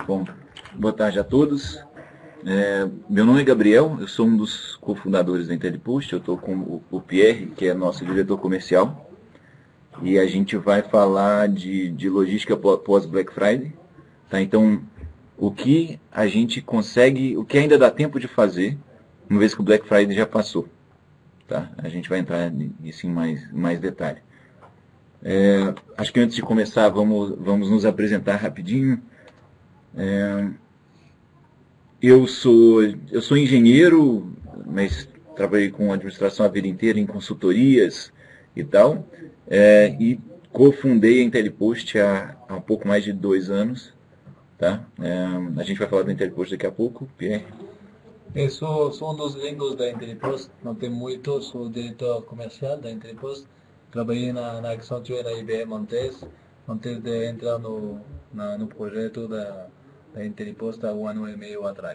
Bom, boa tarde a todos. Meu nome é Gabriel, eu sou um dos cofundadores da IntelliPost. Eu estou com o Pierre, que é nosso diretor comercial, e a gente vai falar de logística pós-Black Friday. Tá? Então, o que a gente consegue, o que ainda dá tempo de fazer, uma vez que o Black Friday já passou. Tá? A gente vai entrar nisso em mais detalhe. Acho que antes de começar, vamos nos apresentar rapidinho. Eu sou engenheiro, mas trabalhei com administração a vida inteira em consultorias e tal, e cofundei a IntelliPost há um pouco mais de 2 anos. Tá? A gente vai falar do IntelliPost daqui a pouco, Pierre. Eu sou um dos gringos da IntelliPost, não tem muito, sou diretor comercial da IntelliPost. Trabalhei na Accenture, na IBM antes de entrar no projeto da IntelliPost há 1 ano e meio atrás.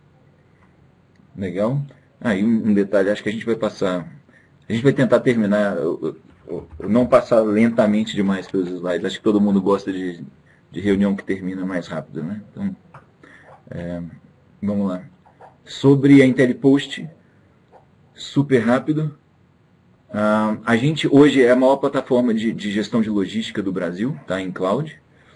Legal. E um detalhe, acho que a gente vai tentar terminar, não passar lentamente demais pelos slides. Acho que todo mundo gosta de reunião que termina mais rápido, né? Então, vamos lá. Sobre a IntelliPost, super rápido. A gente hoje é a maior plataforma de gestão de logística do Brasil, tá, em cloud.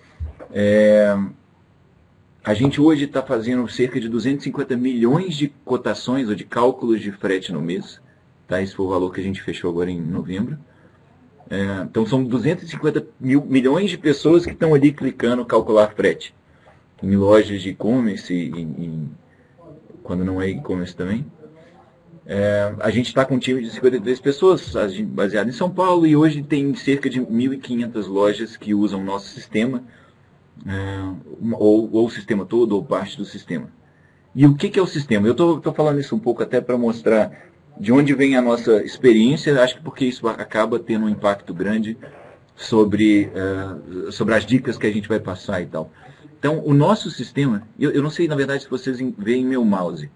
A gente hoje está fazendo cerca de 250 milhões de cotações ou de cálculos de frete no mês. Tá? Esse foi o valor que a gente fechou agora em novembro. Então são 250 milhões de pessoas que estão ali clicando calcular frete. Em lojas de e-commerce, quando não é e-commerce também. A gente está com um time de 53 pessoas, baseado em São Paulo, e hoje tem cerca de 1.500 lojas que usam o nosso sistema, ou o sistema todo, ou parte do sistema. E o que é o sistema? Eu estou falando isso um pouco até para mostrar de onde vem a nossa experiência, acho que porque isso acaba tendo um impacto grande sobre as dicas que a gente vai passar e tal. Então, o nosso sistema, eu não sei, na verdade, se vocês veem meu mouse,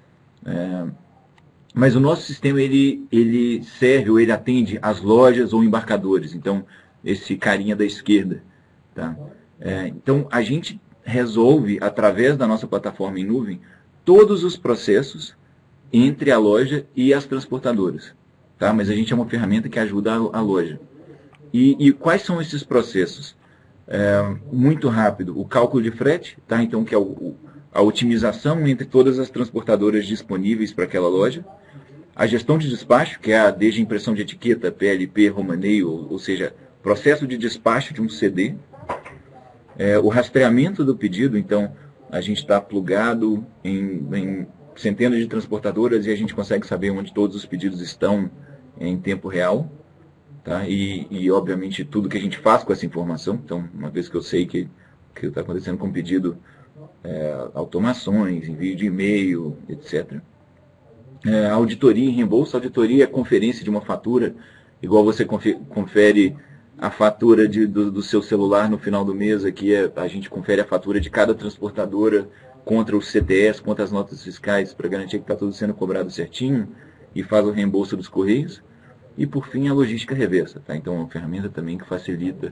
mas o nosso sistema, ele serve ou ele atende as lojas ou embarcadores. Então, esse carinha da esquerda. Tá? Então, a gente resolve, através da nossa plataforma em nuvem, todos os processos entre a loja e as transportadoras. Tá? Mas a gente é uma ferramenta que ajuda a loja. E quais são esses processos? Muito rápido, o cálculo de frete, tá? Então, que é a otimização entre todas as transportadoras disponíveis para aquela loja. A gestão de despacho, que é desde impressão de etiqueta, PLP, romaneio, ou seja, processo de despacho de um CD. O rastreamento do pedido, então a gente está plugado em centenas de transportadoras e a gente consegue saber onde todos os pedidos estão em tempo real. Tá? E obviamente, tudo que a gente faz com essa informação. Então, uma vez que eu sei que está acontecendo com o pedido, automações, envio de e-mail, etc. Auditoria e reembolso. Auditoria é conferência de uma fatura, igual você confere a fatura do seu celular no final do mês. Aqui a gente confere a fatura de cada transportadora contra os CTS, contra as notas fiscais, para garantir que está tudo sendo cobrado certinho, e faz o reembolso dos correios. E, por fim, a logística reversa. Tá? Então, é uma ferramenta também que facilita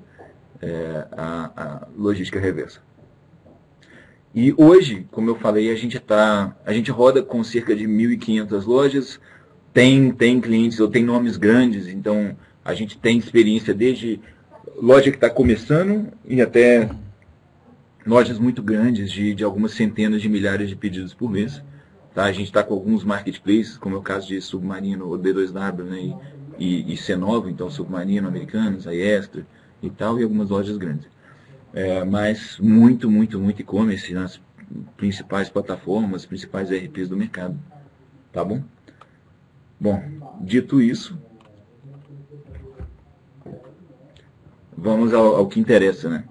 a logística reversa. E hoje, como eu falei, a gente roda com cerca de 1.500 lojas, tem clientes ou tem nomes grandes, então a gente tem experiência desde loja que está começando e até lojas muito grandes de algumas centenas de milhares de pedidos por mês. Tá? A gente está com alguns marketplaces, como é o caso de Submarino, o B2W, né? e C9, então Submarino, Americanas, a Extra e tal, e algumas lojas grandes. Mas muito e-commerce nas principais plataformas, principais ERPs do mercado. Tá bom? Bom, dito isso, vamos ao que interessa, né?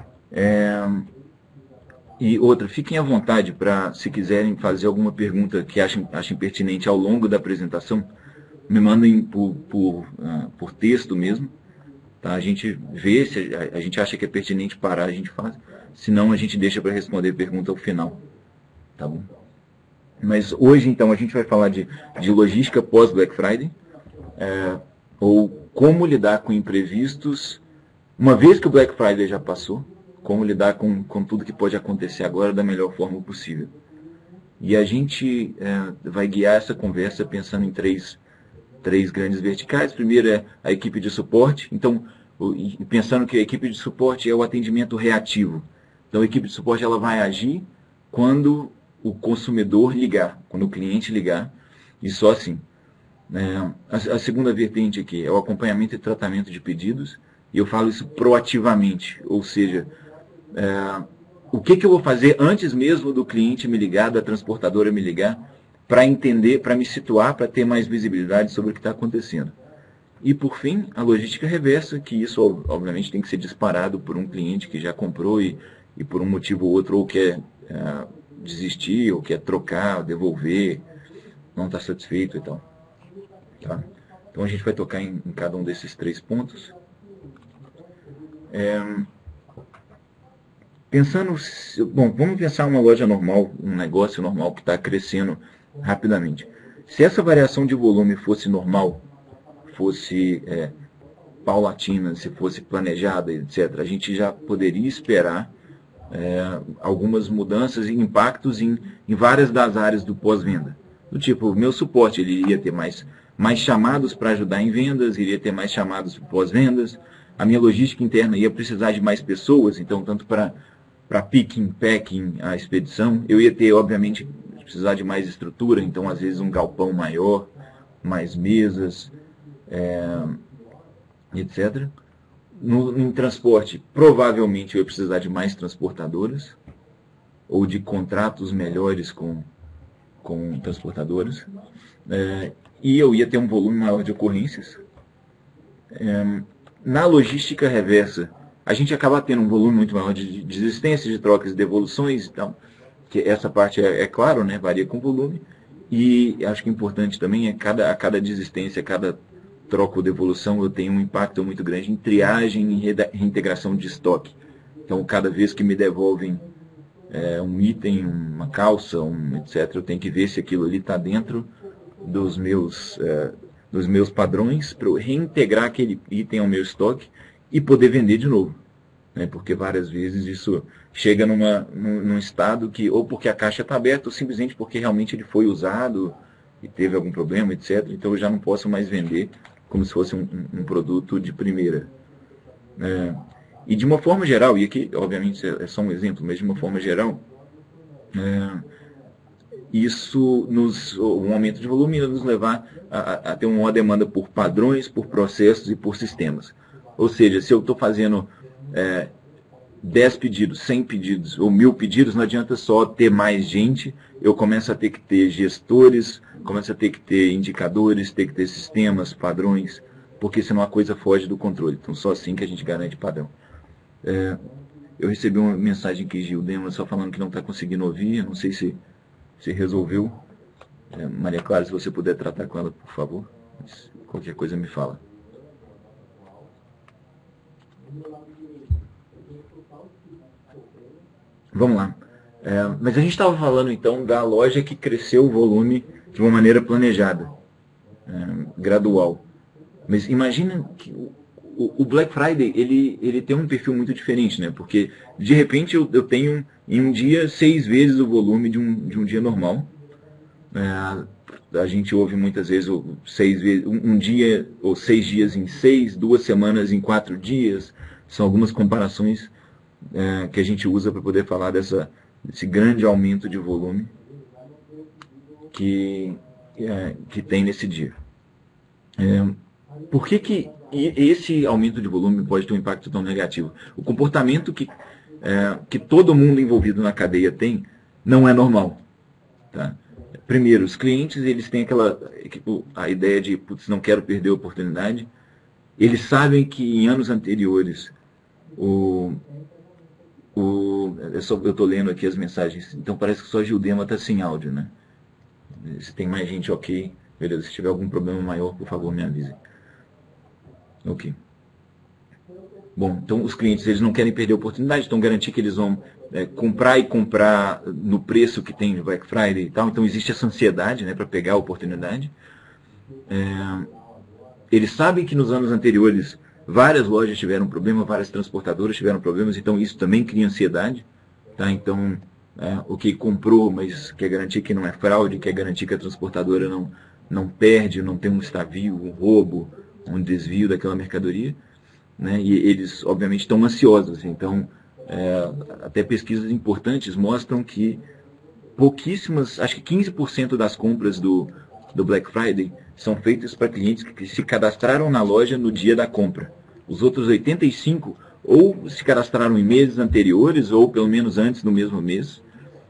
E outra, fiquem à vontade para, se quiserem fazer alguma pergunta que achem pertinente ao longo da apresentação, me mandem por texto mesmo. Tá? A gente vê, se a gente acha que é pertinente parar, a gente faz. Senão, a gente deixa para responder pergunta ao final. Tá bom? Mas hoje, então, a gente vai falar de logística pós-Black Friday, ou como lidar com imprevistos, uma vez que o Black Friday já passou, como lidar com tudo que pode acontecer agora da melhor forma possível. E a gente vai guiar essa conversa pensando em três grandes verticais. Primeiro é a equipe de suporte. Então, pensando que a equipe de suporte é o atendimento reativo. Então, a equipe de suporte ela vai agir quando o consumidor ligar, quando o cliente ligar, e só assim. A segunda vertente aqui é o acompanhamento e tratamento de pedidos, e eu falo isso proativamente, ou seja, o que eu vou fazer antes mesmo do cliente me ligar, da transportadora me ligar, para entender, para me situar, para ter mais visibilidade sobre o que está acontecendo. E por fim, a logística reversa, que isso obviamente tem que ser disparado por um cliente que já comprou e por um motivo ou outro ou quer desistir, ou quer trocar, devolver, não está satisfeito e tal. Tá? Então a gente vai tocar em cada um desses 3 pontos. Vamos pensar uma loja normal, um negócio normal que está crescendo rapidamente. Se essa variação de volume fosse normal, fosse paulatina, se fosse planejada, etc., a gente já poderia esperar algumas mudanças e impactos em várias das áreas do pós-venda. Do tipo, o meu suporte ele iria ter mais chamados para ajudar em vendas, iria ter mais chamados pós-vendas, a minha logística interna ia precisar de mais pessoas, então tanto para picking, packing, a expedição, eu ia ter, obviamente, precisar de mais estrutura, então às vezes um galpão maior, mais mesas, etc. Em transporte, provavelmente eu ia precisar de mais transportadoras, ou de contratos melhores com transportadoras, e eu ia ter um volume maior de ocorrências. Na logística reversa, a gente acaba tendo um volume muito maior de desistências, de trocas e devoluções, então, que essa parte é claro, né, varia com o volume, e acho que importante também é a cada desistência, cada troca ou devolução, eu tenho um impacto muito grande em triagem e reintegração de estoque. Então, cada vez que me devolvem um item, uma calça, etc., eu tenho que ver se aquilo ali está dentro dos meus padrões para eu reintegrar aquele item ao meu estoque e poder vender de novo. Né? Porque várias vezes isso chega num estado que, ou porque a caixa está aberta, ou simplesmente porque realmente ele foi usado e teve algum problema, etc. Então eu já não posso mais vender como se fosse um produto de primeira. E de uma forma geral, e aqui obviamente é só um exemplo, mas de uma forma geral, um aumento de volume ia nos levar a ter uma maior demanda por padrões, por processos e por sistemas. Ou seja, se eu estou fazendo 10 pedidos, 100 pedidos ou 1000 pedidos, não adianta só ter mais gente, eu começo a ter que ter gestores, começo a ter que ter indicadores, ter que ter sistemas, padrões, porque senão a coisa foge do controle. Então só assim que a gente garante padrão. Eu recebi uma mensagem aqui, Gildema, só falando que não está conseguindo ouvir, não sei se resolveu. Maria Clara, se você puder tratar com ela, por favor. Qualquer coisa me fala. Vamos lá. Mas a gente estava falando então da loja que cresceu o volume de uma maneira planejada, gradual. Mas imagina que o Black Friday ele tem um perfil muito diferente, né? Porque de repente eu tenho em um dia 6 vezes o volume de um dia normal. A gente ouve muitas vezes 6 vezes, um dia ou 6 dias em 6, 2 semanas em 4 dias. São algumas comparações que a gente usa para poder falar desse grande aumento de volume que tem nesse dia. Por que esse aumento de volume pode ter um impacto tão negativo? O comportamento que todo mundo envolvido na cadeia tem não é normal. Tá? Primeiro, os clientes eles têm a ideia de, putz, não quero perder a oportunidade. Eles sabem que em anos anteriores, eu estou lendo aqui as mensagens, então parece que só a Gildema está sem áudio, né? Se tem mais gente, ok. Beleza, se tiver algum problema maior, por favor, me avise. Ok. Bom, então os clientes eles não querem perder a oportunidade, então garantir que eles vão comprar no preço que tem no Black Friday e tal. Então existe essa ansiedade, né, para pegar a oportunidade. Eles sabem que nos anos anteriores Várias lojas tiveram problema, várias transportadoras tiveram problemas, então isso também cria ansiedade. Tá? Então, o que comprou, mas quer garantir que não é fraude, quer garantir que a transportadora não perde, não tem um extravio, um roubo, um desvio daquela mercadoria. Né? E eles, obviamente, estão ansiosos. Então, até pesquisas importantes mostram que pouquíssimas, acho que 15% das compras do Black Friday são feitas para clientes que se cadastraram na loja no dia da compra. Os outros 85% ou se cadastraram em meses anteriores, ou pelo menos antes, no mesmo mês.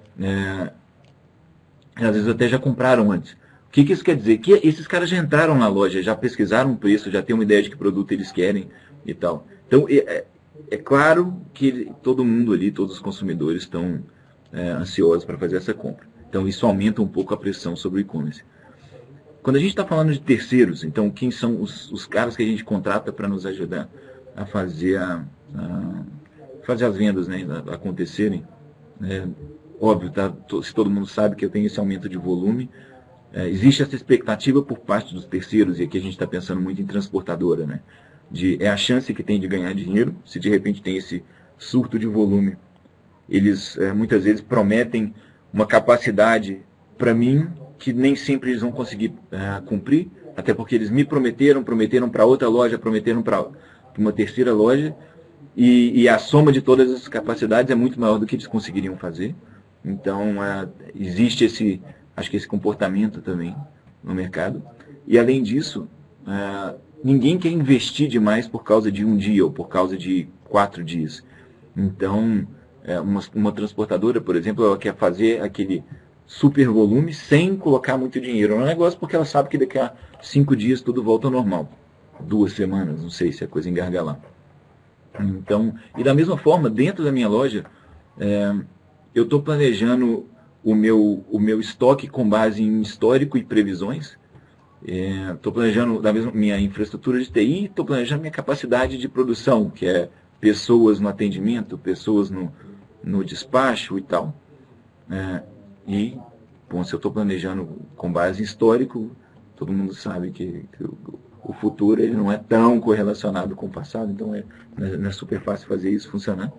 Às vezes até já compraram antes. O que isso quer dizer? Que esses caras já entraram na loja, já pesquisaram o preço, já têm uma ideia de que produto eles querem e tal. Então, é claro que todo mundo ali, todos os consumidores estão ansiosos para fazer essa compra. Então, isso aumenta um pouco a pressão sobre o e-commerce. Quando a gente está falando de terceiros, então, quem são os caras que a gente contrata para nos ajudar a fazer, fazer as vendas, né, acontecerem? Óbvio, tá? Se todo mundo sabe que eu tenho esse aumento de volume, existe essa expectativa por parte dos terceiros, e aqui a gente está pensando muito em transportadora, né? É a chance que tem de ganhar dinheiro, se de repente tem esse surto de volume. Eles muitas vezes prometem uma capacidade para mim que nem sempre eles vão conseguir cumprir, até porque eles me prometeram para outra loja, prometeram para uma terceira loja, e a soma de todas essas capacidades é muito maior do que eles conseguiriam fazer. Então, existe acho que esse comportamento também no mercado. E, além disso, ninguém quer investir demais por causa de um dia ou por causa de 4 dias. Então, uma transportadora, por exemplo, ela quer fazer aquele super volume sem colocar muito dinheiro no negócio, porque ela sabe que daqui a 5 dias tudo volta ao normal. 2 semanas, não sei se a coisa engargalar. Então, e da mesma forma, dentro da minha loja, eu estou planejando o meu estoque com base em histórico e previsões. Estou planejando minha infraestrutura de TI, estou planejando minha capacidade de produção, que é pessoas no atendimento, pessoas no despacho e tal. E, bom, se eu estou planejando com base em histórico, todo mundo sabe que o futuro ele não é tão correlacionado com o passado, então não é super fácil fazer isso funcionar.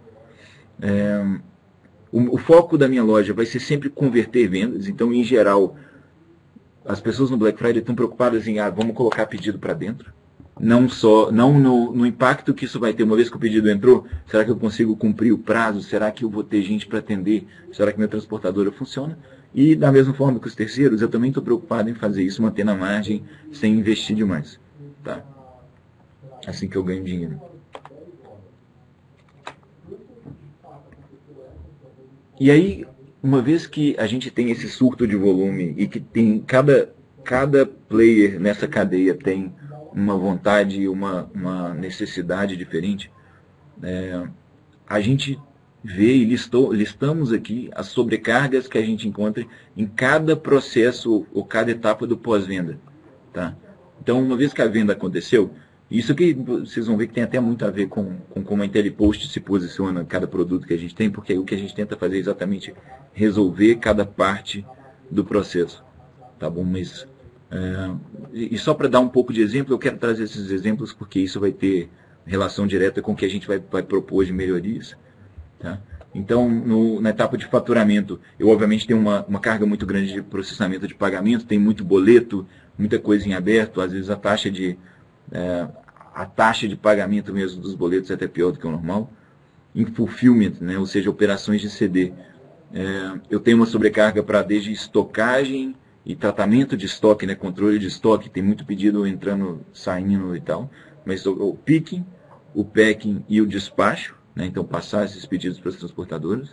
O foco da minha loja vai ser sempre converter vendas, então, em geral, as pessoas no Black Friday estão preocupadas em, vamos colocar pedido para dentro. Não no impacto que isso vai ter uma vez que o pedido entrou. Será que eu consigo cumprir o prazo? Será que eu vou ter gente para atender? Será que minha transportadora funciona? E da mesma forma que os terceiros, eu também estou preocupado em fazer isso, manter na margem, sem investir demais. Tá? Assim que eu ganho dinheiro. E aí, uma vez que a gente tem esse surto de volume e que tem cada player nessa cadeia tem uma vontade, uma necessidade diferente, a gente vê e listamos aqui as sobrecargas que a gente encontra em cada processo ou cada etapa do pós-venda. Tá? Então, uma vez que a venda aconteceu, isso aqui vocês vão ver que tem até muito a ver com como a IntelliPost se posiciona em cada produto que a gente tem, porque o que a gente tenta fazer é exatamente resolver cada parte do processo. Tá bom? Mas, e só para dar um pouco de exemplo, eu quero trazer esses exemplos porque isso vai ter relação direta com o que a gente vai propor de melhorias. Tá? Então, na etapa de faturamento, eu obviamente tenho uma carga muito grande de processamento de pagamento, tem muito boleto, muita coisa em aberto, às vezes a taxa de pagamento mesmo dos boletos é até pior do que o normal. Em fulfillment, né, ou seja, operações de CD, eu tenho uma sobrecarga para desde estocagem e tratamento de estoque, né, controle de estoque, tem muito pedido entrando, saindo e tal, mas o picking, o packing e o despacho, né, então passar esses pedidos para as transportadoras.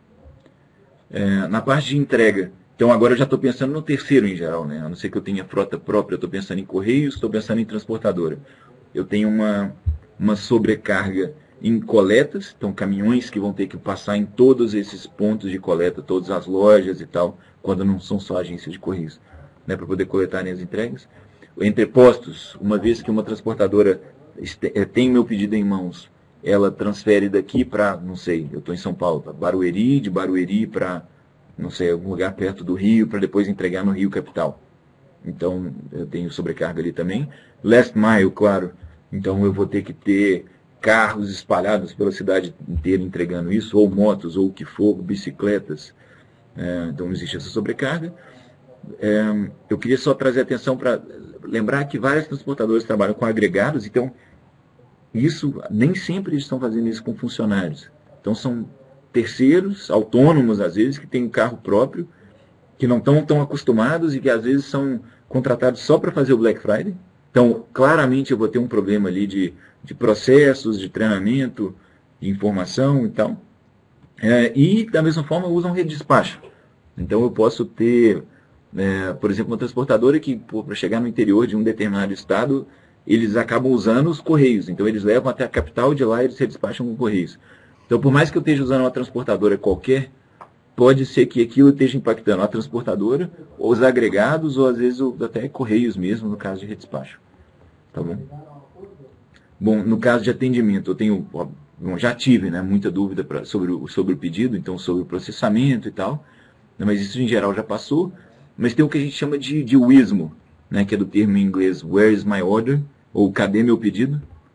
Na parte de entrega, então agora eu já estou pensando no terceiro em geral, né, a não ser que eu tenha frota própria, eu estou pensando em correios, estou pensando em transportadora. Eu tenho uma sobrecarga em coletas, então caminhões que vão ter que passar em todos esses pontos de coleta, todas as lojas e tal, quando não são só agências de correios, né, para poder coletarem as entregas. Entrepostos, uma vez que uma transportadora tem meu pedido em mãos, ela transfere daqui para, não sei, eu estou em São Paulo, para Barueri, de Barueri para, não sei, algum lugar perto do Rio, para depois entregar no Rio Capital. Então, eu tenho sobrecarga ali também. Last mile, claro, Então eu vou ter que ter carros espalhados pela cidade inteira entregando isso, ou motos, ou o que for, bicicletas. Então não existe essa sobrecarga. Eu queria só trazer atenção para lembrar que várias transportadoras trabalham com agregados, então isso nem sempre eles estão fazendo isso com funcionários. Então são terceiros, autônomos às vezes, que têm um carro próprio, que não estão tão acostumados e que às vezes são contratados só para fazer o Black Friday. Então, claramente eu vou ter um problema ali de processos, de treinamento, de informação e tal. E, da mesma forma, usam rede de despacho. Então, eu posso ter, por exemplo, uma transportadora que, para chegar no interior de um determinado estado, eles acabam usando os correios. Então, eles levam até a capital, de lá eles se despacham com correios. Então, por mais que eu esteja usando uma transportadora qualquer, pode ser que aquilo esteja impactando a transportadora, ou os agregados, ou às vezes até correios mesmo, no caso de redespacho. Tá bom? Bom, no caso de atendimento, eu tenho, já tive, né, muita dúvida sobre o pedido, então sobre o processamento e tal, mas isso em geral já passou. Mas tem o que a gente chama de WISMO, né, que é do termo em inglês Where is my order? Ou cadê meu pedido?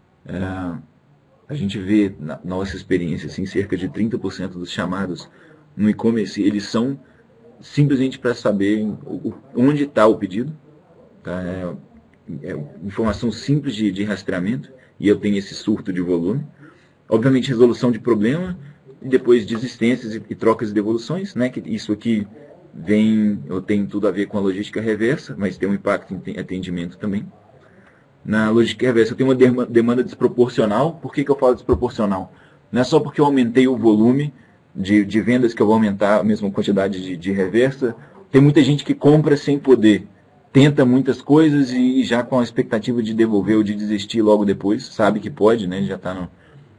A gente vê na nossa experiência, assim, cerca de 30% dos chamados no e-commerce, eles são simplesmente para saber onde está o pedido. Tá? É informação simples de rastreamento, e eu tenho esse surto de volume. Obviamente, resolução de problema, e depois desistências e trocas de devoluções, né? Que isso aqui tem tudo a ver com a logística reversa, mas tem um impacto em atendimento também. Na logística reversa, eu tenho uma demanda desproporcional. Por que eu falo desproporcional? Não é só porque eu aumentei o volume de vendas que eu vou aumentar a mesma quantidade de reversa. Tem muita gente que compra sem poder, tenta muitas coisas e já com a expectativa de devolver ou de desistir logo depois, sabe que pode, né? Já está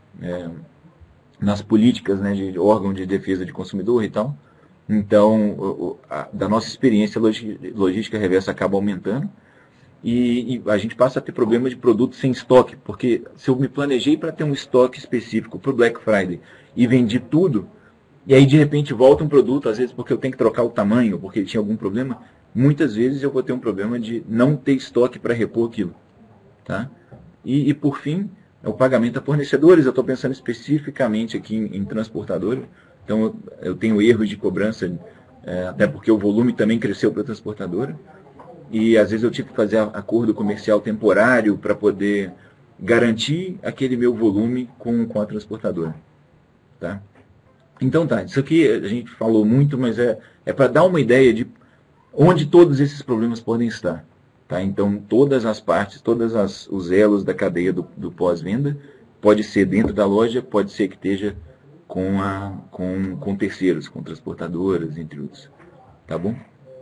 nas políticas, né, de órgão de defesa de consumidor e tal. Então, da nossa experiência, a logística reversa acaba aumentando e a gente passa a ter problema de produto sem estoque, porque se eu me planejei para ter um estoque específico para o Black Friday e vendi tudo, e aí de repente volta um produto, às vezes porque eu tenho que trocar o tamanho, porque ele tinha algum problema, muitas vezes eu vou ter um problema de não ter estoque para repor aquilo. Tá? E por fim, o pagamento a fornecedores. Eu estou pensando especificamente aqui em transportadora. Então eu tenho erros de cobrança, até porque o volume também cresceu para a transportadora. E às vezes eu tive que fazer acordo comercial temporário para poder garantir aquele meu volume com a transportadora. Tá? Então tá, isso aqui a gente falou muito, mas é para dar uma ideia de onde todos esses problemas podem estar. Tá? Então todas as partes, os elos da cadeia do pós-venda, pode ser dentro da loja, pode ser que esteja com terceiros, com transportadoras, entre outros. Tá bom?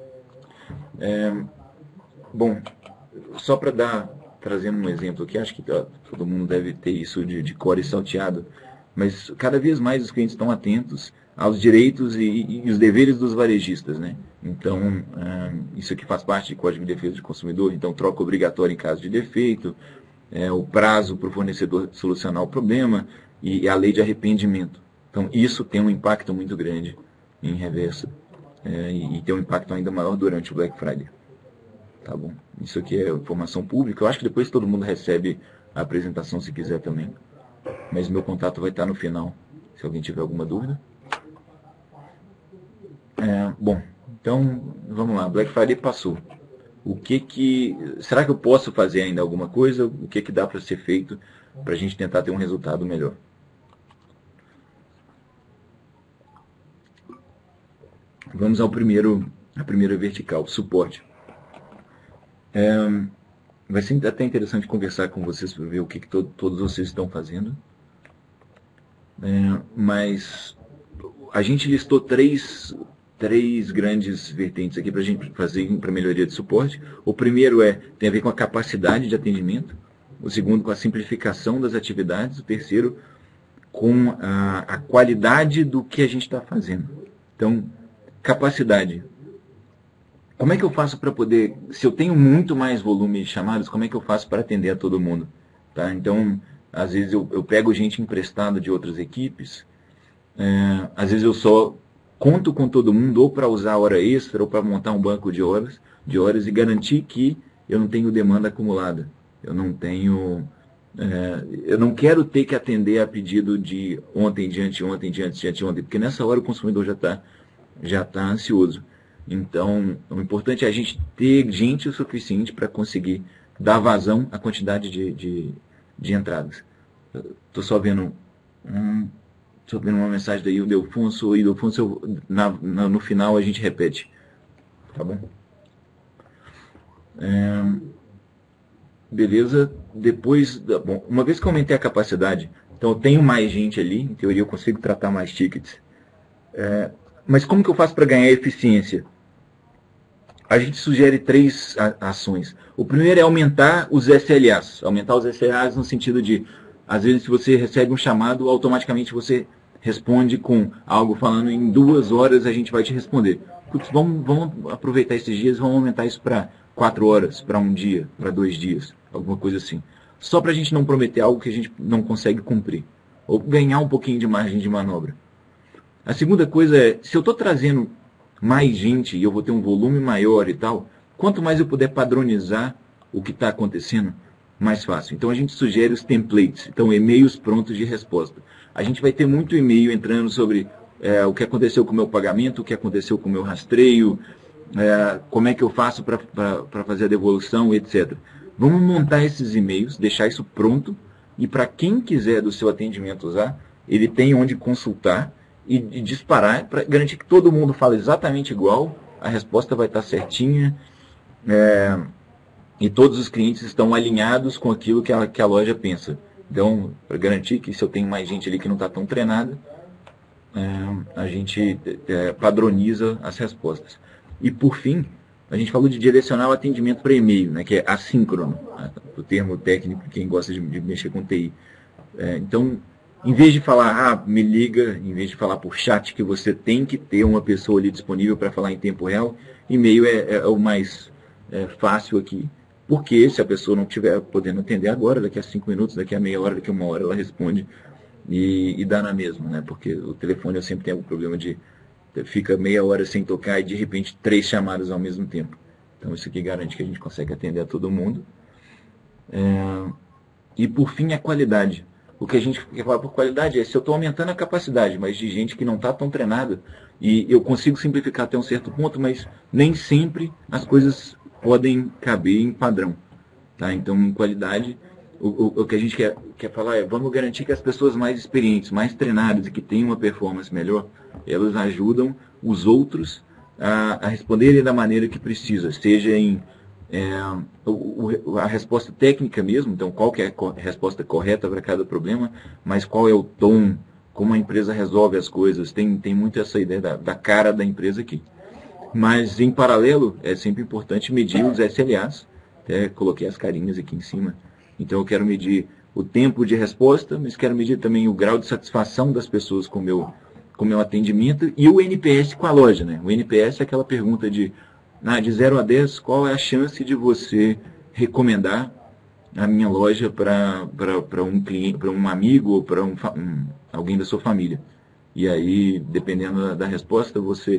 Bom, só para trazendo um exemplo aqui, acho que todo mundo deve ter isso de cor e salteado, mas cada vez mais os clientes estão atentos aos direitos e os deveres dos varejistas, né? Então, isso aqui faz parte do Código de Defesa do Consumidor, então troca obrigatória em caso de defeito, o prazo para o fornecedor solucionar o problema e a lei de arrependimento. Então, isso tem um impacto muito grande em reversa e tem um impacto ainda maior durante o Black Friday. Tá bom? Isso aqui é informação pública. Eu acho que depois todo mundo recebe a apresentação se quiser também. Mas meu contato vai estar no final, se alguém tiver alguma dúvida. Bom, então vamos lá. Black Friday passou. Será que eu posso fazer ainda alguma coisa? O que dá para ser feito para a gente tentar ter um resultado melhor? Vamos à primeira vertical, suporte. Vai ser até interessante conversar com vocês para ver o que todos vocês estão fazendo. Mas a gente listou três grandes vertentes aqui para a gente fazer para melhoria de suporte. O primeiro tem a ver com a capacidade de atendimento. O segundo, com a simplificação das atividades. O terceiro, com a qualidade do que a gente está fazendo. Então, capacidade. Como é que eu faço para poder, se eu tenho muito mais volume de chamadas, como é que eu faço para atender a todo mundo? Tá? Então, às vezes eu pego gente emprestada de outras equipes, às vezes eu só conto com todo mundo ou para usar hora extra ou para montar um banco de horas e garantir que eu não tenho demanda acumulada. Eu não tenho Eu não quero ter que atender a pedido de ontem, de anteontem, de anteontem, porque nessa hora o consumidor já tá ansioso. Então, o importante é a gente ter gente o suficiente para conseguir dar vazão à quantidade de entradas. Estou só vendo uma mensagem daí, o Delfonso, e Delfonso, no final a gente repete. Tá bom? Beleza, depois, bom, uma vez que eu aumentei a capacidade, então eu tenho mais gente ali, em teoria eu consigo tratar mais tickets. Mas como que eu faço para ganhar eficiência? A gente sugere 3 ações. O primeiro é aumentar os SLAs. Aumentar os SLAs no sentido de, às vezes, se você recebe um chamado, automaticamente você responde com algo falando em 2 horas a gente vai te responder. Putz, vamos aproveitar esses dias, vamos aumentar isso para 4 horas, para 1 dia, para 2 dias, alguma coisa assim. Só para a gente não prometer algo que a gente não consegue cumprir. Ou ganhar um pouquinho de margem de manobra. A segunda coisa é, se eu estou trazendo mais gente e eu vou ter um volume maior e tal, quanto mais eu puder padronizar o que está acontecendo, mais fácil. Então a gente sugere os templates, então e-mails prontos de resposta. A gente vai ter muito e-mail entrando sobre o que aconteceu com o meu pagamento, o que aconteceu com o meu rastreio, como é que eu faço para fazer a devolução, etc. Vamos montar esses e-mails, deixar isso pronto, e para quem quiser do seu atendimento usar, ele tem onde consultar e disparar para garantir que todo mundo fale exatamente igual, a resposta vai estar certinha, e todos os clientes estão alinhados com aquilo que a loja pensa. Então, para garantir que se eu tenho mais gente ali que não está tão treinada, a gente padroniza as respostas. E por fim, a gente falou de direcionar o atendimento para e-mail, né, que é assíncrono, o termo técnico, quem gosta de mexer com TI. Então, em vez de falar, me liga, em vez de falar por chat que você tem que ter uma pessoa ali disponível para falar em tempo real, e-mail é o mais fácil aqui. Porque se a pessoa não estiver podendo atender agora, daqui a 5 minutos, daqui a meia hora, daqui a 1 hora, ela responde e dá na mesma, né? Porque o telefone eu sempre tenho o problema de fica meia hora sem tocar e de repente 3 chamadas ao mesmo tempo. Então isso aqui garante que a gente consegue atender a todo mundo. E por fim a qualidade. O que a gente quer falar por qualidade é se eu estou aumentando a capacidade, mas de gente que não está tão treinada, e eu consigo simplificar até um certo ponto, mas nem sempre as coisas podem caber em padrão. Tá? Então, em qualidade, o que a gente quer falar é, vamos garantir que as pessoas mais experientes, mais treinadas e que têm uma performance melhor, elas ajudam os outros a responderem da maneira que precisa, seja em a resposta técnica mesmo, então qual que é a resposta correta para cada problema, mas qual é o tom, como a empresa resolve as coisas, tem muito essa ideia da cara da empresa aqui. Mas, em paralelo, é sempre importante medir os SLAs. Até coloquei as carinhas aqui em cima. Então, eu quero medir o tempo de resposta, mas quero medir também o grau de satisfação das pessoas com o meu atendimento e o NPS com a loja. Né? O NPS é aquela pergunta de 0 a 10, qual é a chance de você recomendar a minha loja para um cliente, para um amigo ou para alguém da sua família. E aí, dependendo da resposta, você...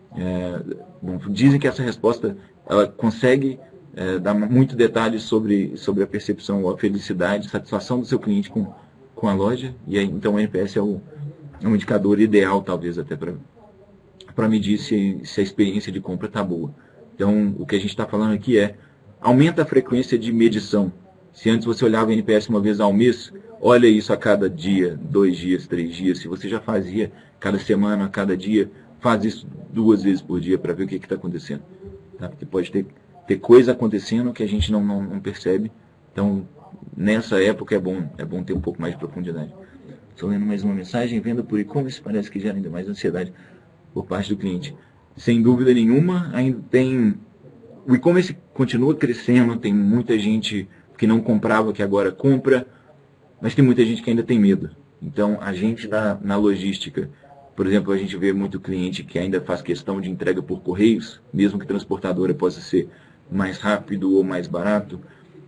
dizem que essa resposta ela consegue dar muito detalhes sobre a percepção, a felicidade, a satisfação do seu cliente com a loja, e aí, então o NPS é um indicador ideal, talvez, até para medir se a experiência de compra está boa. Então, o que a gente está falando aqui é, aumenta a frequência de medição. Se antes você olhava o NPS uma vez ao mês, olha isso a cada dia, 2 dias, 3 dias. Se você já fazia cada semana, cada dia, faz isso 2 vezes por dia para ver o que está acontecendo. Tá? Porque pode ter coisa acontecendo que a gente não percebe. Então, nessa época é bom ter um pouco mais de profundidade. Estou lendo mais uma mensagem, venda por e-commerce parece que gera ainda mais ansiedade por parte do cliente. Sem dúvida nenhuma, ainda tem... O e-commerce continua crescendo, tem muita gente que não comprava, que agora compra, mas tem muita gente que ainda tem medo. Então, a gente na logística, por exemplo, a gente vê muito cliente que ainda faz questão de entrega por correios, mesmo que transportadora possa ser mais rápido ou mais barato.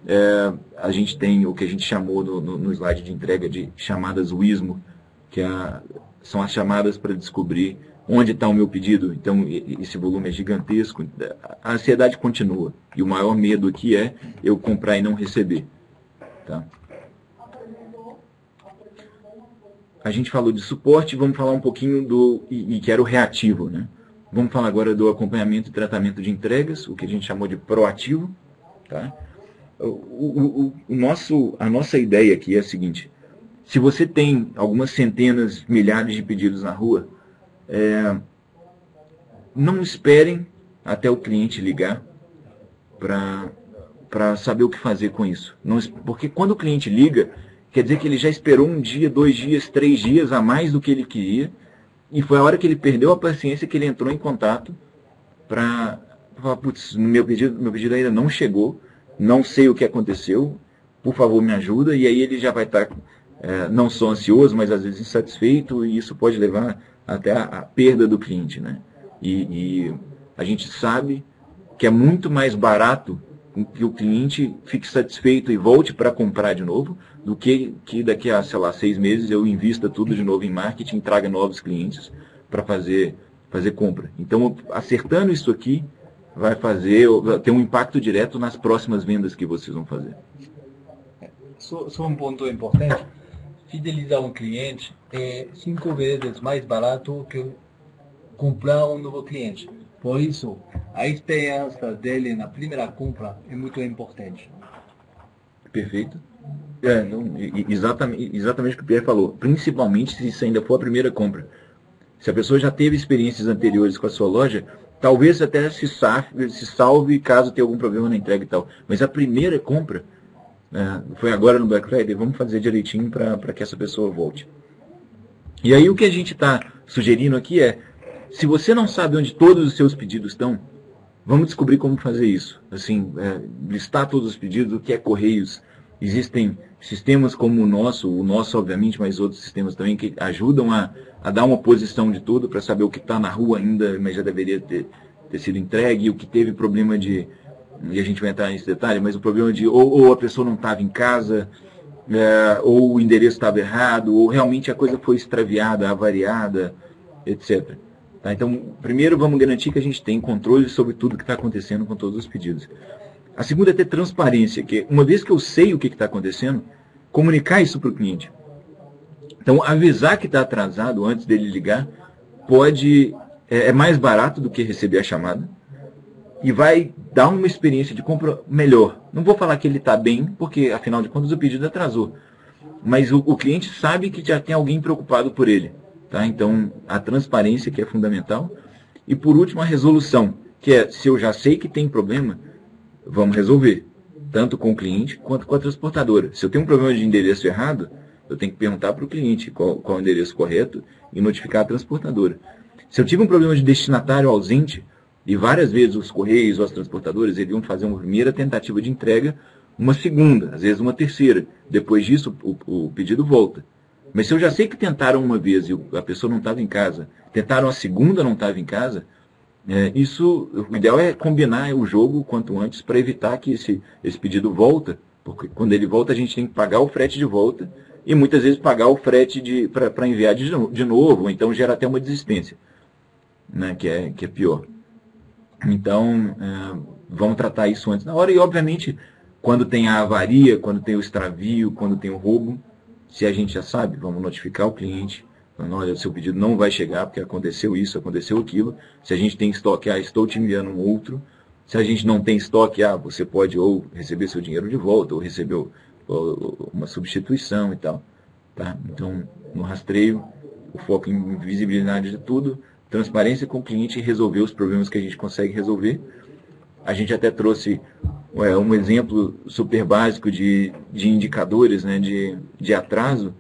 A gente tem o que a gente chamou no slide de entrega de chamadas WISMO, que são as chamadas para descobrir onde está o meu pedido. Então, esse volume é gigantesco. A ansiedade continua. E o maior medo aqui é eu comprar e não receber. Tá? a gente falou de suporte, vamos falar um pouquinho que era o reativo, né? Vamos falar agora do acompanhamento e tratamento de entregas, o que a gente chamou de proativo, tá? A nossa ideia aqui é a seguinte: se você tem algumas centenas, milhares de pedidos na rua, não esperem até o cliente ligar para saber o que fazer com isso. Não, porque quando o cliente liga, quer dizer que ele já esperou um dia, 2 dias, 3 dias a mais do que ele queria, e foi a hora que ele perdeu a paciência que ele entrou em contato para falar: putz, meu pedido ainda não chegou, não sei o que aconteceu, por favor me ajuda. E aí ele já vai estar não só ansioso, mas às vezes insatisfeito, e isso pode levar até a perda do cliente, né? E a gente sabe que é muito mais barato que o cliente fique satisfeito e volte para comprar de novo, do que daqui a, sei lá, 6 meses eu invista tudo de novo em marketing, traga novos clientes para fazer compra. Então, acertando isso aqui, vai ter um impacto direto nas próximas vendas que vocês vão fazer. Só um ponto importante: fidelizar um cliente é 5 vezes mais barato que comprar um novo cliente. Por isso, a experiência dele na primeira compra é muito importante. Perfeito. Exatamente o que o Pierre falou. Principalmente se isso ainda for a primeira compra. Se a pessoa já teve experiências anteriores com a sua loja, talvez até se salve caso tenha algum problema na entrega e tal. Mas a primeira compra, foi agora no Black Friday, vamos fazer direitinho para que essa pessoa volte. E aí o que a gente está sugerindo aqui é: se você não sabe onde todos os seus pedidos estão, vamos descobrir como fazer isso. Assim, listar todos os pedidos, o que é Correios. Existem sistemas como o nosso obviamente, mas outros sistemas também que ajudam a dar uma posição de tudo para saber o que está na rua ainda, mas já deveria ter sido entregue, o que teve problema de, e a gente vai entrar nesse detalhe, mas o problema de ou a pessoa não estava em casa, ou o endereço estava errado, ou realmente a coisa foi extraviada, avariada, etc. Tá? Então, primeiro vamos garantir que a gente tem controle sobre tudo que está acontecendo com todos os pedidos. A segunda é ter transparência, que uma vez que eu sei o que está acontecendo, comunicar isso para o cliente. Então, avisar que está atrasado antes dele ligar é mais barato do que receber a chamada e vai dar uma experiência de compra melhor. Não vou falar que ele está bem, porque afinal de contas o pedido atrasou, mas o cliente sabe que já tem alguém preocupado por ele. Tá? Então, a transparência, que é fundamental. E por último, a resolução, que é: se eu já sei que tem problema, vamos resolver, tanto com o cliente quanto com a transportadora. Se eu tenho um problema de endereço errado, eu tenho que perguntar para o cliente qual é o endereço correto e notificar a transportadora. Se eu tive um problema de destinatário ausente, e várias vezes os Correios ou as transportadoras iriam fazer uma primeira tentativa de entrega, uma segunda, às vezes uma terceira. Depois disso, o pedido volta. Mas se eu já sei que tentaram uma vez e a pessoa não estava em casa, tentaram a segunda, não estava em casa, o ideal é combinar o jogo quanto antes para evitar que esse pedido volta, porque quando ele volta a gente tem que pagar o frete de volta e muitas vezes pagar o frete para enviar de novo, então gera até uma desistência, né, que é pior. Então, vamos tratar isso antes na hora. E obviamente, quando tem a avaria, quando tem o extravio, quando tem o roubo, se a gente já sabe, vamos notificar o cliente: olha, o seu pedido não vai chegar porque aconteceu isso, aconteceu aquilo. Se a gente tem estoque, estou te enviando um outro. Se a gente não tem estoque, você pode ou receber seu dinheiro de volta, ou receber uma substituição e tal. Tá? Então, no rastreio, o foco em visibilidade de tudo, transparência com o cliente e resolver os problemas que a gente consegue resolver. A gente até trouxe um exemplo super básico de indicadores, né, de atraso,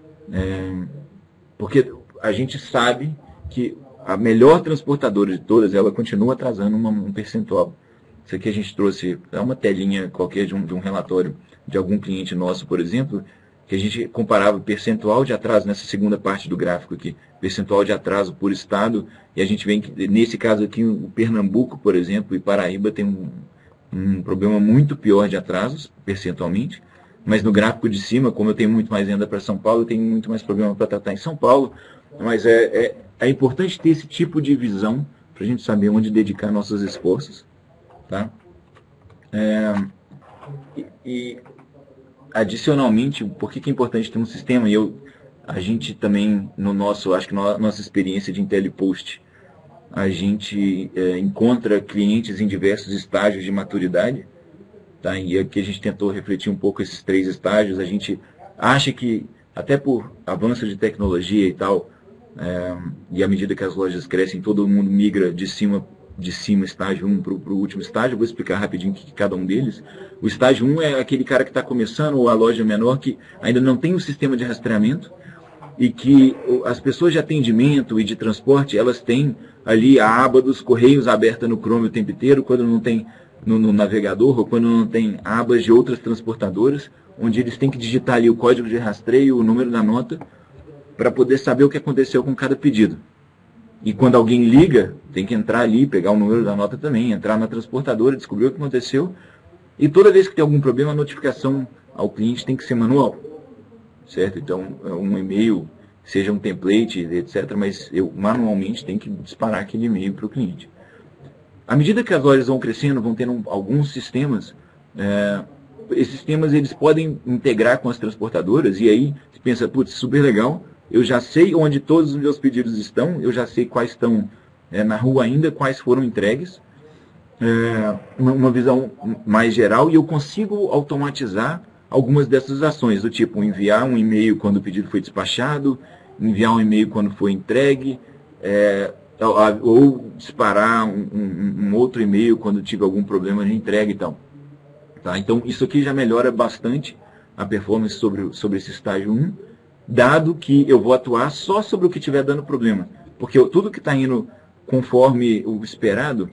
porque a gente sabe que a melhor transportadora de todas, ela continua atrasando um percentual. Isso aqui a gente trouxe uma telinha qualquer de um relatório de algum cliente nosso, por exemplo, que a gente comparava o percentual de atraso nessa segunda parte do gráfico aqui, percentual de atraso por estado, e a gente vê que, nesse caso aqui, o Pernambuco, por exemplo, e Paraíba tem um problema muito pior de atrasos, percentualmente, mas no gráfico de cima, como eu tenho muito mais venda para São Paulo, eu tenho muito mais problema para tratar em São Paulo, mas é importante ter esse tipo de visão para a gente saber onde dedicar nossos esforços. Tá? E adicionalmente, por que é importante ter um sistema? E A gente também, acho que na nossa experiência de IntelliPost, a gente encontra clientes em diversos estágios de maturidade, tá? E aqui a gente tentou refletir um pouco esses 3 estágios. A gente acha que, até por avanço de tecnologia e tal, e à medida que as lojas crescem, todo mundo migra de cima estágio 1 para o último estágio. Eu vou explicar rapidinho que cada um deles. O estágio 1 é aquele cara que está começando, ou a loja menor, que ainda não tem o sistema de rastreamento, e que as pessoas de atendimento e de transporte, elas têm ali a aba dos correios aberta no Chrome o tempo inteiro, quando não tem no navegador, ou quando não tem abas de outras transportadoras, onde eles têm que digitar ali o código de rastreio, o número da nota, para poder saber o que aconteceu com cada pedido. E quando alguém liga, tem que entrar ali, pegar o número da nota também, entrar na transportadora, descobrir o que aconteceu. E toda vez que tem algum problema, a notificação ao cliente tem que ser manual. Certo? Então, um e-mail, seja um template, etc., mas eu manualmente tenho que disparar aquele e-mail para o cliente. À medida que as lojas vão crescendo, vão tendo alguns sistemas, esses sistemas eles podem integrar com as transportadoras, e aí você pensa, putz, super legal, eu já sei onde todos os meus pedidos estão, eu já sei quais estão na rua ainda, quais foram entregues, uma visão mais geral, e eu consigo automatizar algumas dessas ações, do tipo enviar um e-mail quando o pedido foi despachado, enviar um e-mail quando foi entregue, ou disparar um outro e-mail quando tiver algum problema de entrega e tal. Tá? Então, isso aqui já melhora bastante a performance sobre esse estágio 1, dado que eu vou atuar só sobre o que estiver dando problema. Porque tudo que está indo conforme o esperado,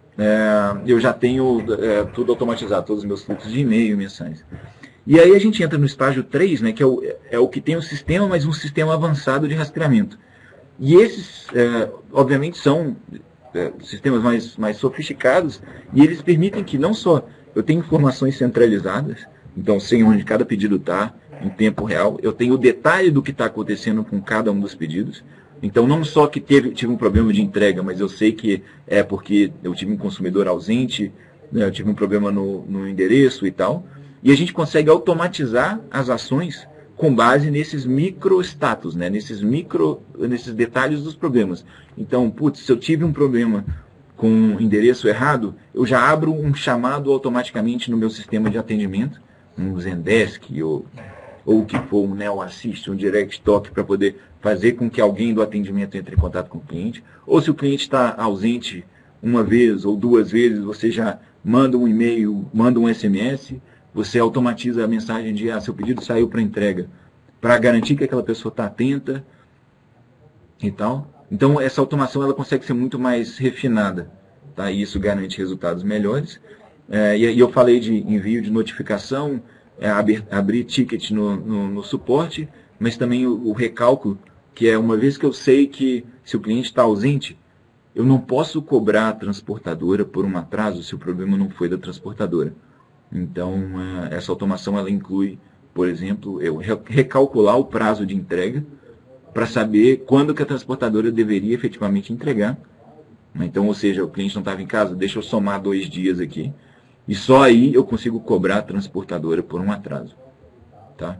eu já tenho tudo automatizado, todos os meus fluxos de e-mail e mensagens. E aí a gente entra no estágio 3, né, que é o que tem um sistema, mas um sistema avançado de rastreamento. E esses, obviamente, são sistemas mais sofisticados, e eles permitem que não só eu tenha informações centralizadas, então sei onde cada pedido está, em tempo real, eu tenho o detalhe do que está acontecendo com cada um dos pedidos. Então, não só que tive um problema de entrega, mas eu sei que é porque eu tive um consumidor ausente, né, eu tive um problema no endereço e tal. E a gente consegue automatizar as ações com base nesses microstatus, né, nesses detalhes dos problemas. Então, putz, se eu tive um problema com o endereço errado, eu já abro um chamado automaticamente no meu sistema de atendimento, um Zendesk ou o que for, um Neo Assist, um Direct Talk, para poder fazer com que alguém do atendimento entre em contato com o cliente. Ou se o cliente está ausente uma vez ou 2 vezes, você já manda um e-mail, manda um SMS, você automatiza a mensagem de seu pedido saiu para entrega, para garantir que aquela pessoa está atenta e tal. Então, essa automação ela consegue ser muito mais refinada, tá? E isso garante resultados melhores. E eu falei de envio de notificação, abrir ticket no suporte, mas também o recálculo, que é uma vez que eu sei que se o cliente está ausente, eu não posso cobrar a transportadora por um atraso se o problema não foi da transportadora. Então, essa automação ela inclui, por exemplo, eu recalcular o prazo de entrega para saber quando que a transportadora deveria efetivamente entregar. Então, ou seja, o cliente não estava em casa, deixa eu somar 2 dias aqui. E só aí eu consigo cobrar a transportadora por um atraso. Tá?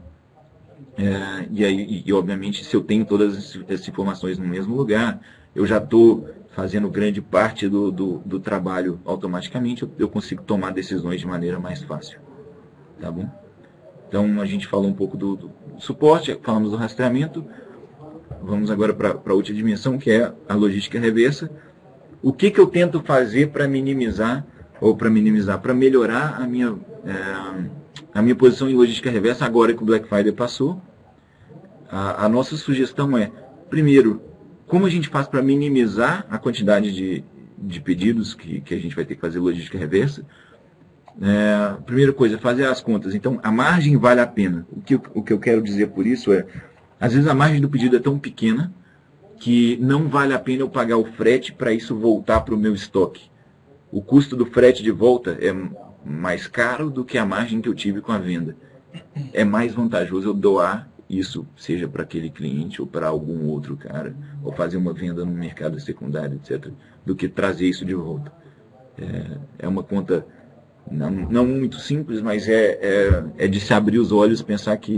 E obviamente, se eu tenho todas essas informações no mesmo lugar, eu já estou fazendo grande parte do trabalho automaticamente, eu consigo tomar decisões de maneira mais fácil. Tá bom? Então, a gente falou um pouco do suporte, falamos do rastreamento. Vamos agora para a última dimensão, que é a logística reversa. O que eu tento fazer para para melhorar a minha posição em logística reversa agora que o Black Friday passou? A nossa sugestão é, primeiro, como a gente faz para minimizar a quantidade de pedidos que a gente vai ter que fazer logística reversa? Primeira coisa, fazer as contas. Então, a margem vale a pena. O que eu quero dizer por isso é, às vezes a margem do pedido é tão pequena que não vale a pena eu pagar o frete para isso voltar para o meu estoque. O custo do frete de volta é mais caro do que a margem que eu tive com a venda. É mais vantajoso eu doar isso, seja para aquele cliente ou para algum outro cara, ou fazer uma venda no mercado secundário, etc., do que trazer isso de volta. É uma conta não muito simples, mas é de se abrir os olhos e pensar que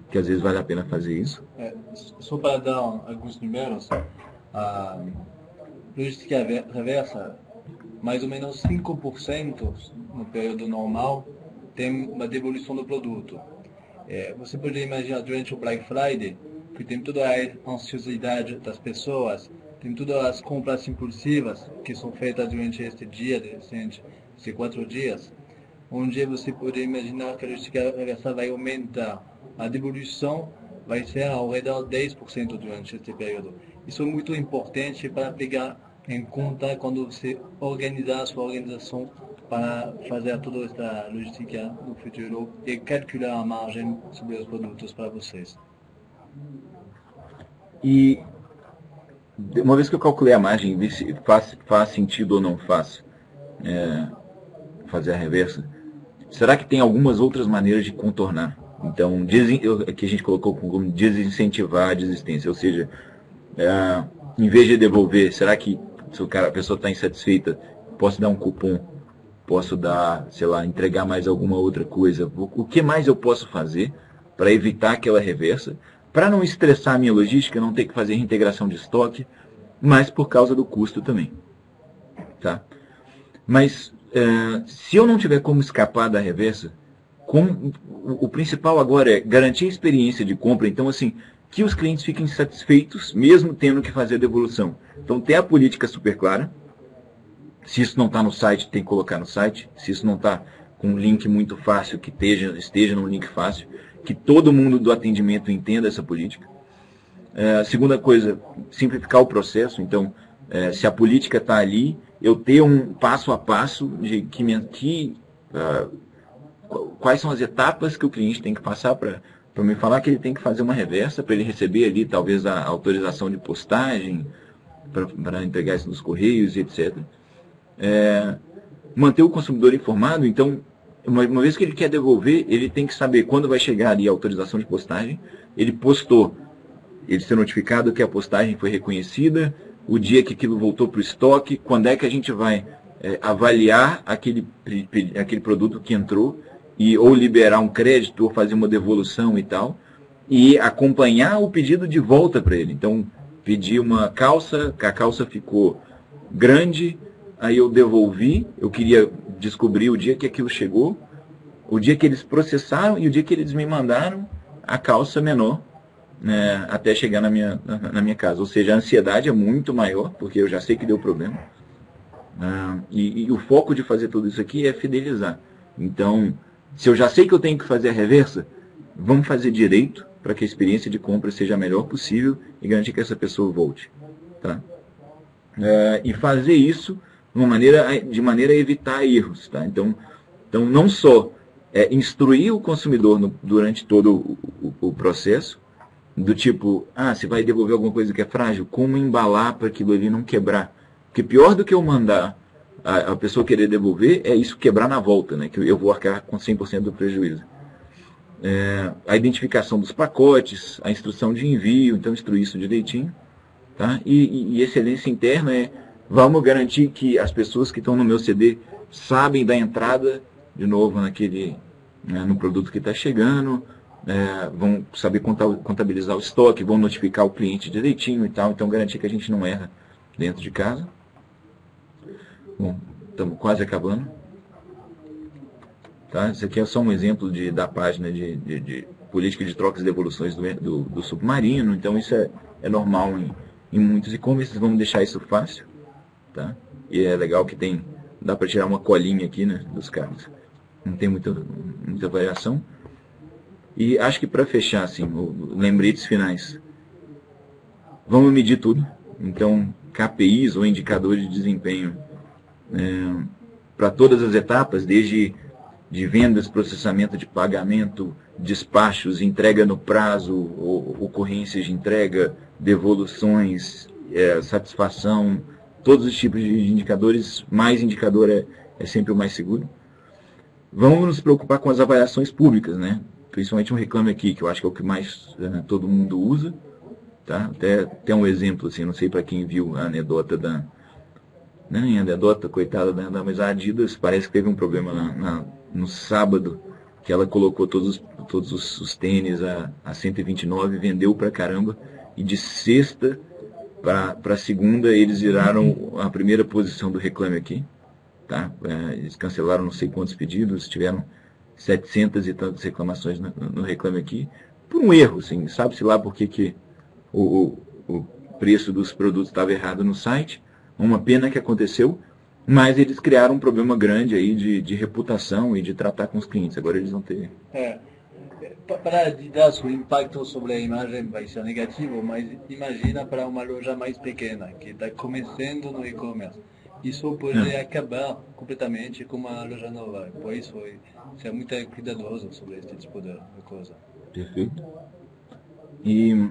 que às vezes vale a pena fazer isso. Só para dar alguns números, a logística reversa, mais ou menos 5% no período normal tem uma devolução do produto. Você pode imaginar durante o Black Friday, que tem toda a ansiosidade das pessoas, tem todas as compras impulsivas que são feitas durante este dia, durante esses 4 dias, onde você pode imaginar que a logística reversa vai aumentar. A devolução vai ser ao redor de 10% durante este período. Isso é muito importante para pegar em conta quando você organizar a sua organização para fazer toda esta logística no futuro e calcular a margem sobre os produtos para vocês. E uma vez que eu calculei a margem, ver se faz sentido ou não faz fazer a reversa, será que tem algumas outras maneiras de contornar? Então, aqui a gente colocou como desincentivar a desistência, ou seja, em vez de devolver, será que se a pessoa está insatisfeita, posso dar um cupom, posso dar, sei lá, entregar mais alguma outra coisa? O que mais eu posso fazer para evitar aquela reversa, para não estressar a minha logística, não ter que fazer reintegração de estoque, mas por causa do custo também. Tá? Mas se eu não tiver como escapar da reversa, o principal agora é garantir a experiência de compra. Então, assim, que os clientes fiquem satisfeitos, mesmo tendo que fazer a devolução. Então, ter a política super clara. Se isso não está no site, tem que colocar no site. Se isso não está com um link muito fácil, que esteja num link fácil. Que todo mundo do atendimento entenda essa política. Segunda coisa, simplificar o processo. Então, se a política está ali, eu ter um passo a passo de quais são as etapas que o cliente tem que passar para me falar que ele tem que fazer uma reversa, para ele receber ali talvez a autorização de postagem, para entregar isso nos correios, etc. Manter o consumidor informado. Então, uma vez que ele quer devolver, ele tem que saber quando vai chegar ali a autorização de postagem. Ele postou, ele ser notificado que a postagem foi reconhecida, o dia que aquilo voltou para o estoque, quando é que a gente vai avaliar aquele produto que entrou, ou liberar um crédito, ou fazer uma devolução e tal, e acompanhar o pedido de volta para ele. Então, pedi uma calça, que a calça ficou grande, aí eu devolvi, eu queria descobrir o dia que aquilo chegou, o dia que eles processaram e o dia que eles me mandaram a calça menor, né, até chegar na minha casa. Ou seja, a ansiedade é muito maior, porque eu já sei que deu problema. E o foco de fazer tudo isso aqui é fidelizar. Então, se eu já sei que eu tenho que fazer a reversa, vamos fazer direito para que a experiência de compra seja a melhor possível e garantir que essa pessoa volte. Tá? E fazer isso de maneira a evitar erros. Tá? Então, não só instruir o consumidor durante todo o processo, do tipo, se vai devolver alguma coisa que é frágil, como embalar para aquilo ali não quebrar. Porque pior do que eu mandar a pessoa querer devolver, é isso quebrar na volta, né? Que eu vou arcar com 100% do prejuízo. A identificação dos pacotes, a instrução de envio, então instruir isso direitinho. Tá? E excelência interna vamos garantir que as pessoas que estão no meu CD sabem da entrada, de novo, no produto que está chegando, vão saber contabilizar o estoque, vão notificar o cliente direitinho e tal, então garantir que a gente não erra dentro de casa. Bom, estamos quase acabando. Tá? Isso aqui é só um exemplo da página de política de trocas e devoluções do submarino, então isso é normal em muitos e-commerce. Vamos deixar isso fácil. Tá? E é legal que dá para tirar uma colinha aqui, né, dos caras. Não tem muita variação. E acho que para fechar, assim, lembretes finais. Vamos medir tudo. Então, KPIs ou indicadores de desempenho para todas as etapas, desde de vendas, processamento de pagamento, despachos, entrega no prazo, ocorrências de entrega, devoluções, satisfação, todos os tipos de indicadores. Mais indicador é sempre o mais seguro. Vamos nos preocupar com as avaliações públicas, né? Principalmente um Reclame Aqui, que eu acho que é o que mais todo mundo usa. Tá? Até um exemplo, assim, não sei para quem viu a anedota coitada mas a Adidas parece que teve um problema no sábado, que ela colocou todos todos os tênis a 129, vendeu pra caramba, e de sexta para segunda eles viraram a primeira posição do Reclame Aqui, tá? Eles cancelaram não sei quantos pedidos, tiveram 700 e tantas reclamações no Reclame Aqui, por um erro, assim, sabe-se lá por que o preço dos produtos estava errado no site, uma pena que aconteceu, mas eles criaram um problema grande aí de reputação e de tratar com os clientes. Agora eles vão ter... Para Adidas, o impacto sobre a imagem vai ser negativo, mas imagina para uma loja mais pequena, que está começando no e-commerce. Isso pode acabar completamente com uma loja nova. Por isso, ser muito cuidadoso sobre esse tipo de coisa. Perfeito. E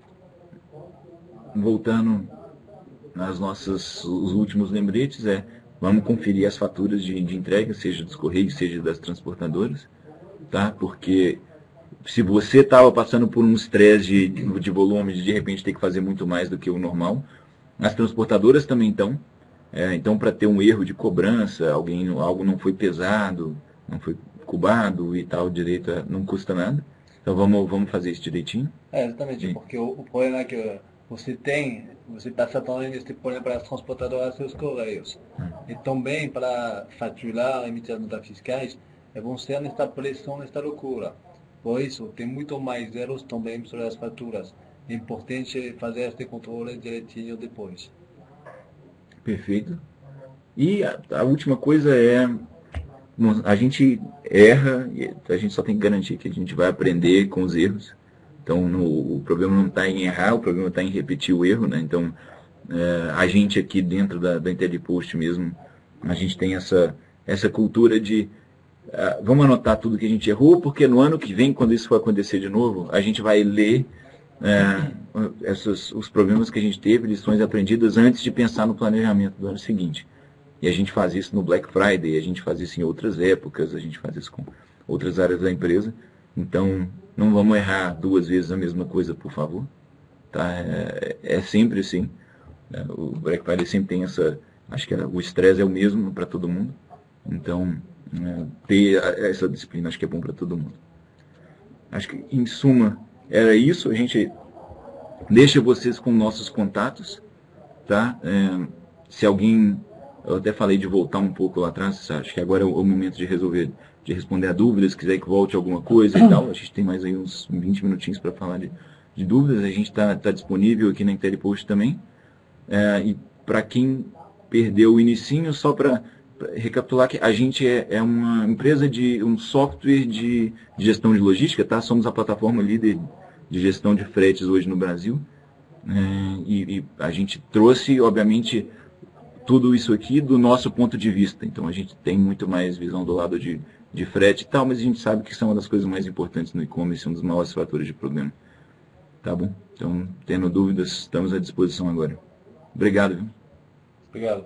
voltando os últimos lembretes, vamos conferir as faturas de entrega, seja dos Correios, seja das transportadoras, tá? Porque se você estava passando por um estresse de volume, de repente ter que fazer muito mais do que o normal, as transportadoras também estão. Então, para ter um erro de cobrança, algo não foi pesado, não foi cubado e tal, direito, não custa nada. Então, vamos fazer isso direitinho. Exatamente, porque o problema é que você passa também este problema para as transportadoras e os Correios. E também para faturar e emitir notas fiscais, vão ser nesta pressão, nesta loucura. Por isso, tem muito mais erros também sobre as faturas. É importante fazer este controle direitinho depois. Perfeito. E a última coisa a gente erra, e a gente só tem que garantir que a gente vai aprender com os erros. Então, o problema não está em errar, o problema está em repetir o erro, né? Então, a gente aqui dentro da IntelliPost mesmo, a gente tem essa cultura de vamos anotar tudo que a gente errou, porque no ano que vem, quando isso for acontecer de novo, a gente vai ler os problemas que a gente teve, lições aprendidas, antes de pensar no planejamento do ano seguinte. E a gente faz isso no Black Friday, a gente faz isso em outras épocas, a gente faz isso com outras áreas da empresa. Então, não vamos errar 2 vezes a mesma coisa, por favor. Tá? É sempre assim. O Black Friday sempre tem acho que o estresse é o mesmo para todo mundo. Então, ter essa disciplina acho que é bom para todo mundo. Acho que, em suma, era isso. A gente deixa vocês com nossos contatos, tá? Se alguém... Eu até falei de voltar um pouco lá atrás, acho que agora é o momento de responder a dúvidas, se quiser que volte alguma coisa e tal. A gente tem mais aí uns 20 minutinhos para falar de dúvidas. A gente está disponível aqui na IntelliPost também. E para quem perdeu o inicinho, só para recapitular que a gente é uma empresa de um software de gestão de logística, tá? Somos a plataforma líder de gestão de fretes hoje no Brasil. E a gente trouxe, obviamente, tudo isso aqui do nosso ponto de vista. Então, a gente tem muito mais visão do lado de frete e tal, mas a gente sabe que são uma das coisas mais importantes no e-commerce, um dos maiores fatores de problema. Tá bom? Então, tendo dúvidas, estamos à disposição agora. Obrigado, viu? Obrigado.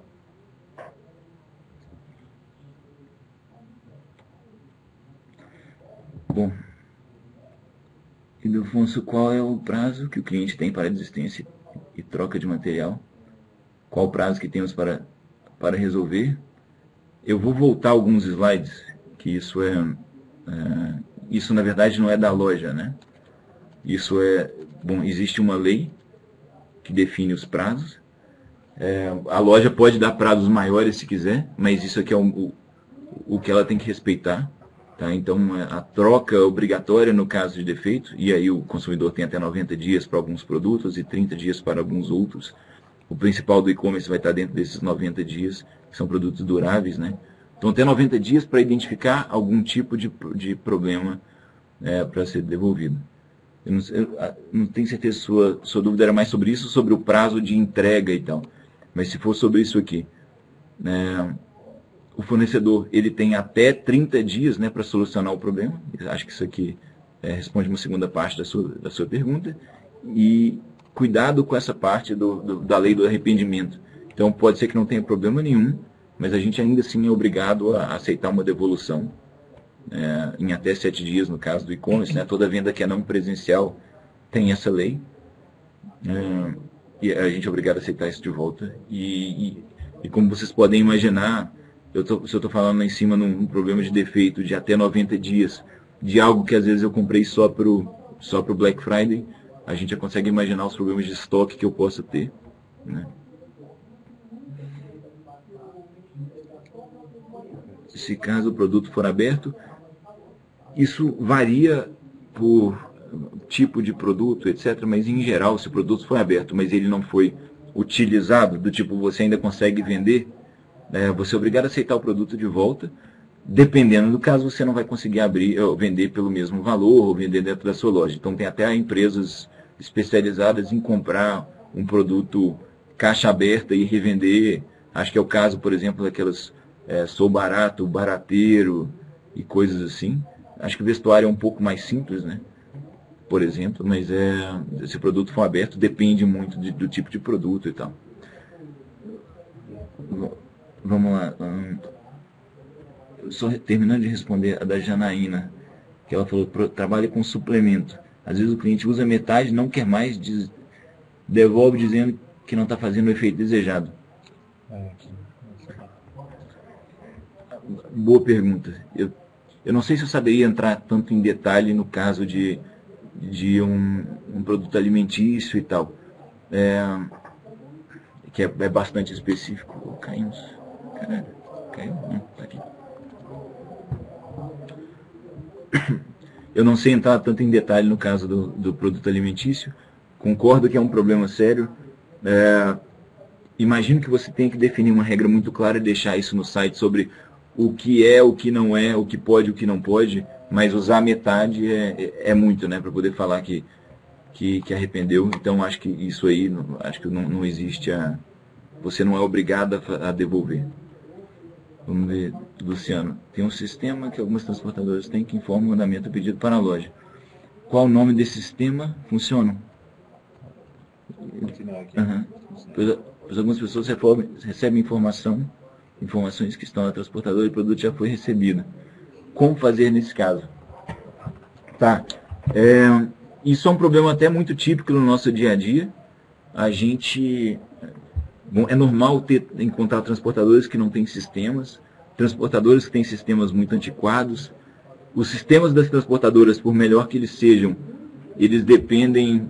Bom, Ildefonso, qual é o prazo que o cliente tem para desistência e troca de material? Qual o prazo que temos para resolver? Eu vou voltar alguns slides, que isso isso na verdade não é da loja, né? Isso bom, existe uma lei que define os prazos. A loja pode dar prazos maiores se quiser, mas isso aqui é o que ela tem que respeitar. Tá? Então, a troca obrigatória no caso de defeito, e aí o consumidor tem até 90 dias para alguns produtos e 30 dias para alguns outros. O principal do e-commerce vai estar dentro desses 90 dias, que são produtos duráveis, né? Então, até 90 dias para identificar algum tipo de problema para ser devolvido. Eu não tenho certeza se sua dúvida era mais sobre isso, sobre o prazo de entrega e tal. Mas se for sobre isso aqui, o fornecedor ele tem até 30 dias, né, para solucionar o problema. Acho que isso aqui responde uma segunda parte da sua pergunta. E cuidado com essa parte da lei do arrependimento. Então, pode ser que não tenha problema nenhum, mas a gente ainda assim é obrigado a aceitar uma devolução em até 7 dias, no caso do e-commerce. Né? Toda venda que é não presencial tem essa lei. E a gente é obrigado a aceitar isso de volta. E como vocês podem imaginar, se eu estou falando lá em cima num problema de defeito de até 90 dias, de algo que às vezes eu comprei só pro Black Friday, a gente já consegue imaginar os problemas de estoque que eu possa ter, né? Se caso o produto for aberto, isso varia por tipo de produto, etc. Mas em geral, se o produto foi aberto, mas ele não foi utilizado, do tipo você ainda consegue vender, você é obrigado a aceitar o produto de volta. Dependendo do caso, você não vai conseguir abrir ou vender pelo mesmo valor ou vender dentro da sua loja. Então tem até empresas especializadas em comprar um produto caixa aberta e revender. Acho que é o caso, por exemplo, daquelas Sou Barato, Barateiro e coisas assim. Acho que o vestuário é um pouco mais simples, né? Por exemplo, mas se o produto for aberto, depende muito do tipo de produto e tal. Vamos lá. Só terminando de responder a da Janaína, que ela falou, trabalha com suplemento. Às vezes o cliente usa metade, não quer mais, devolve dizendo que não está fazendo o efeito desejado. Boa pergunta. Eu não sei se eu saberia entrar tanto em detalhe no caso de um produto alimentício e tal. Que é bastante específico. Caímos. Caralho, caiu? Não, tá aqui. Eu não sei entrar tanto em detalhe no caso do produto alimentício. Concordo que é um problema sério. Imagino que você tem que definir uma regra muito clara e deixar isso no site sobre o que é, o que não é, o que pode, o que não pode, mas usar metade é muito, né, para poder falar que arrependeu. Então acho que isso aí, acho que não existe você não é obrigado a devolver. Vamos ver, Luciano. Tem um sistema que algumas transportadoras têm que informa o mandamento pedido para a loja. Qual o nome desse sistema? Funciona? Pois algumas pessoas recebem informações que estão na transportadora e o produto já foi recebido. Como fazer nesse caso? Tá. Isso é um problema até muito típico no nosso dia a dia. É normal encontrar transportadores que não têm sistemas, transportadores que têm sistemas muito antiquados. Os sistemas das transportadoras, por melhor que eles sejam, eles dependem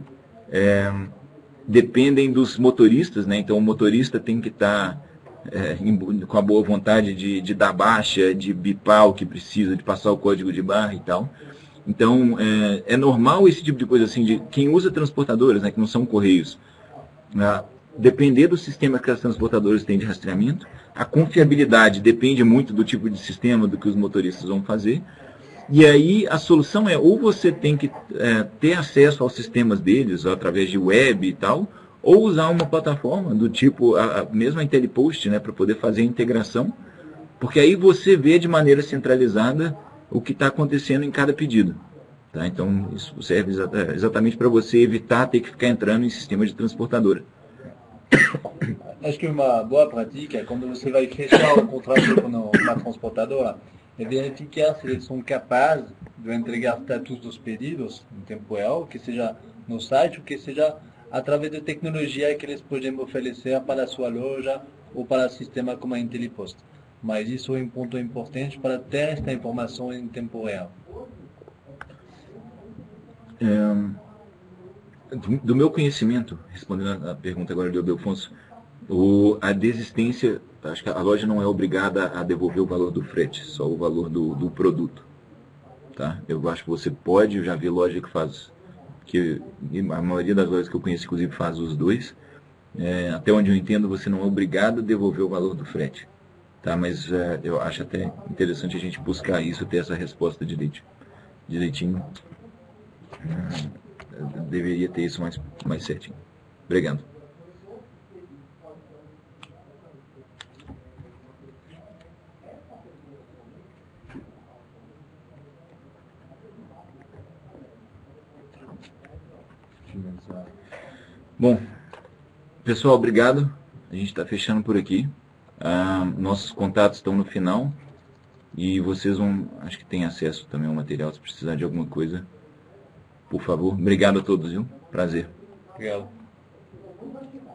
dos motoristas, né? Então o motorista tem que estar com a boa vontade de dar baixa, de bipar o que precisa, de passar o código de barra e tal. Então é normal esse tipo de coisa assim, de quem usa transportadoras, né, que não são correios, depender do sistema que as transportadoras têm de rastreamento. A confiabilidade depende muito do tipo de sistema, do que os motoristas vão fazer. E aí a solução ou você tem que ter acesso aos sistemas deles, através de web e tal, ou usar uma plataforma do tipo, mesmo a IntelliPost, né, para poder fazer a integração, porque aí você vê de maneira centralizada o que está acontecendo em cada pedido. Tá? Então isso serve exatamente para você evitar ter que ficar entrando em sistema de transportadora. Acho que uma boa prática, quando você vai fechar o contrato com uma transportadora, é verificar se eles são capazes de entregar status dos pedidos em tempo real, que seja no site, ou que seja através de tecnologia que eles podem oferecer para a sua loja ou para o sistema como a IntelliPost. Mas isso é um ponto importante para ter esta informação em tempo real. Do meu conhecimento, respondendo a pergunta agora do Adelfonso, a desistência, acho que a loja não é obrigada a devolver o valor do frete, só o valor do produto. Tá? Eu acho que você pode, eu já vi loja que faz, que a maioria das lojas que eu conheço, inclusive, faz os dois. Até onde eu entendo, você não é obrigado a devolver o valor do frete. Tá? Mas eu acho até interessante a gente buscar isso, ter essa resposta direitinho. Deveria ter isso mais certinho. Obrigado. Bom, pessoal, obrigado. A gente está fechando por aqui. Nossos contatos estão no final. E vocês acho que têm acesso também ao material, se precisar de alguma coisa. Por favor. Obrigado a todos, viu? Prazer. Obrigado.